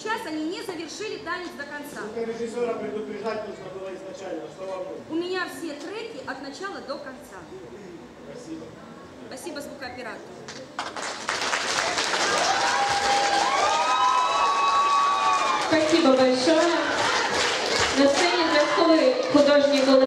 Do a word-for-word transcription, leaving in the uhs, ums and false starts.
сейчас они не завершили танец до конца. Ну, режиссера предупреждать нужно было изначально, что вам нужно. У меня все треки от начала до конца. Спасибо. Спасибо звукооператору. Спасибо большое. На сцене зв'язковий художній